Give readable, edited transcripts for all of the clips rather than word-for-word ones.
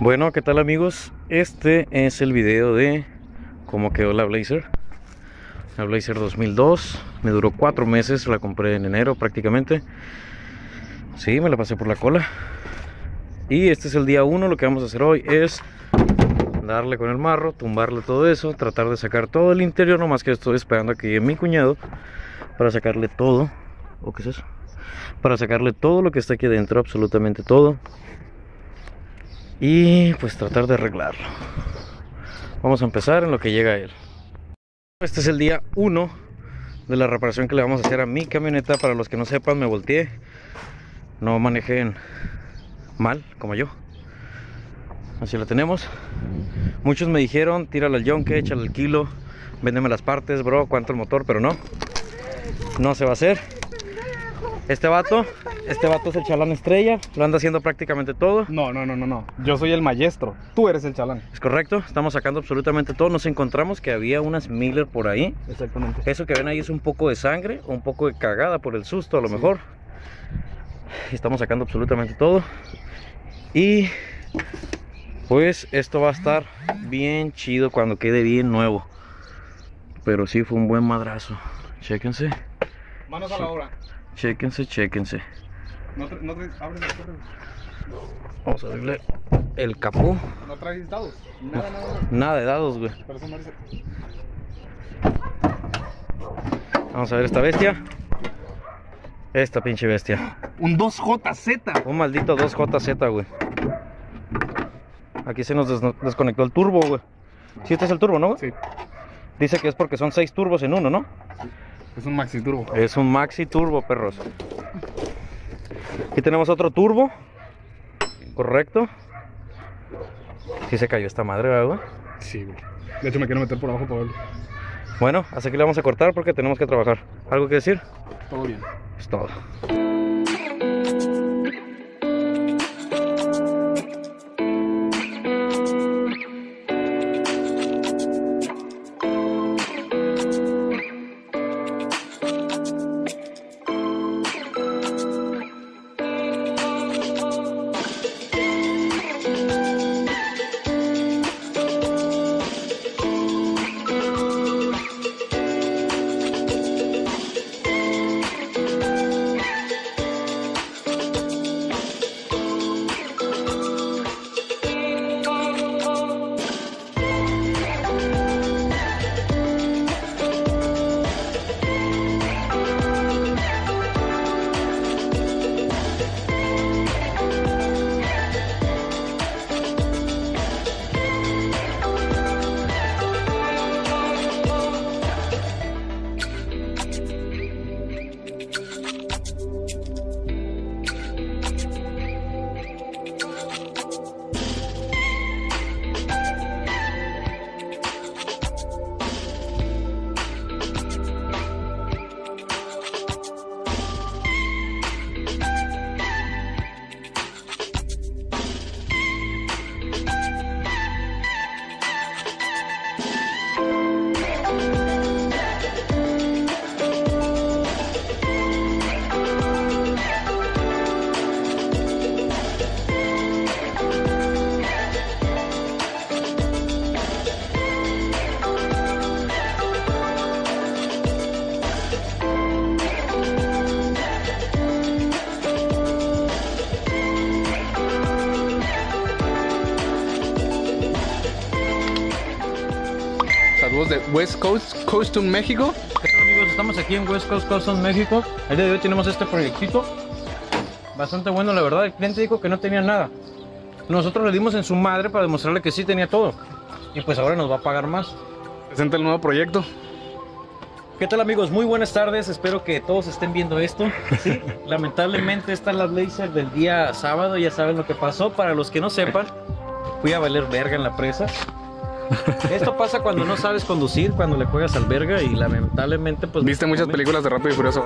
Bueno, ¿qué tal amigos? Este es el video de cómo quedó la Blazer. La Blazer 2002, me duró 4 meses, la compré en enero prácticamente. Sí, me la pasé por la cola. Y este es el día 1, lo que vamos a hacer hoy es darle con el marro, tumbarle todo eso, tratar de sacar todo el interior, nomás que estoy esperando a que llegue mi cuñado para sacarle todo. ¿O qué es eso? Para sacarle todo lo que está aquí adentro, absolutamente todo. Y pues tratar de arreglarlo. Vamos a empezar en lo que llega él. Este es el día 1 de la reparación que le vamos a hacer a mi camioneta. Para los que no sepan, me volteé. No manejen mal como yo. Así lo tenemos. Muchos me dijeron, tírale al yonke, échale el kilo, véndeme las partes, bro, cuánto el motor, pero no. No se va a hacer. Este vato es el chalán estrella, lo anda haciendo prácticamente todo. No. Yo soy el maestro, tú eres el chalán. Es correcto, estamos sacando absolutamente todo. Nos encontramos que había unas Miller por ahí. Exactamente. Eso que ven ahí es un poco de sangre, o un poco de cagada por el susto a lo mejor. Y estamos sacando absolutamente todo. Y pues esto va a estar bien chido cuando quede bien nuevo. Pero sí fue un buen madrazo. Chéquense. Manos a la obra. Chéquense. No traes, abre la puerta. Vamos a abrirle el capó. No traes dados. Nada de dados, güey. Pero eso merece. Vamos a ver esta bestia. Esta pinche bestia. Un 2JZ. Un maldito 2JZ, güey. Aquí se nos desconectó el turbo, güey. Sí, este es el turbo, ¿no, güey? Sí. Dice que es porque son 6 turbos en uno, ¿no? Es un maxi turbo. Es un maxi turbo, perros. Aquí tenemos otro turbo. Correcto. Sí se cayó esta madre, ¿verdad, güey? Sí, güey. De hecho me quiero meter por abajo para verlo. Bueno, hasta aquí le vamos a cortar porque tenemos que trabajar. ¿Algo que decir? Todo bien. Es todo. Saludos de West Coast, Coaston, México. ¿Qué tal, amigos? Estamos aquí en West Coast Customs, México. El día de hoy tenemos este proyectito bastante bueno, la verdad. El cliente dijo que no tenía nada. Nosotros le dimos en su madre para demostrarle que sí tenía todo. Y pues ahora nos va a pagar más. Presenta el nuevo proyecto. ¿Qué tal, amigos? Muy buenas tardes. Espero que todos estén viendo esto. Sí, lamentablemente esta es la Blazer del día sábado. Ya saben lo que pasó. Para los que no sepan, fui a valer verga en la presa. Esto pasa cuando no sabes conducir, cuando le juegas al verga y lamentablemente pues... ¿Viste muchas películas de Rápido y Furioso?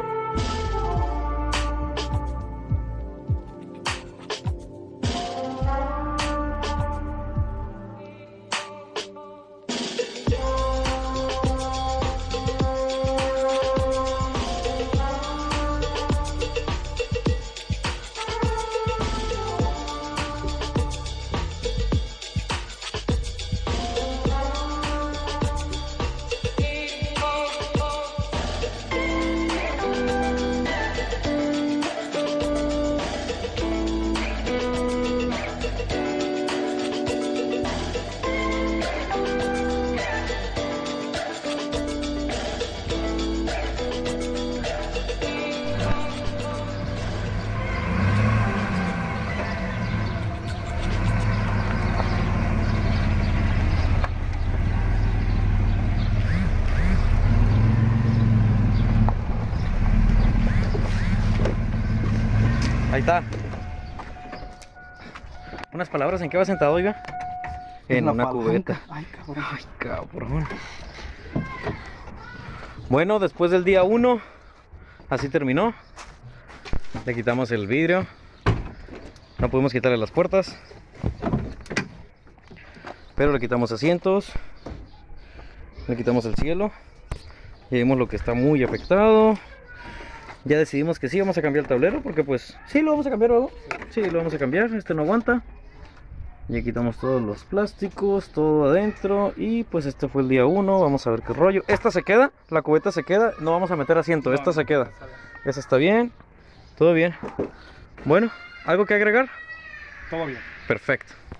Senta. Unas palabras, ¿en qué va sentado, oiga? En una cubeta. Ay, cabrón. Ay, cabrón. Bueno, después del día 1, así terminó. Le quitamos el vidrio. No pudimos quitarle las puertas, pero le quitamos asientos. Le quitamos el cielo. Ya vimos lo que está muy afectado. Ya decidimos que sí vamos a cambiar el tablero, porque pues sí lo vamos a cambiar luego. Sí, lo vamos a cambiar, este no aguanta. Ya quitamos todos los plásticos, todo adentro. Y pues este fue el día 1, vamos a ver qué rollo. Esta se queda, la cubeta se queda. No vamos a meter asiento, esta se queda. Esa está bien, todo bien. Bueno, ¿algo que agregar? Todo bien. Perfecto.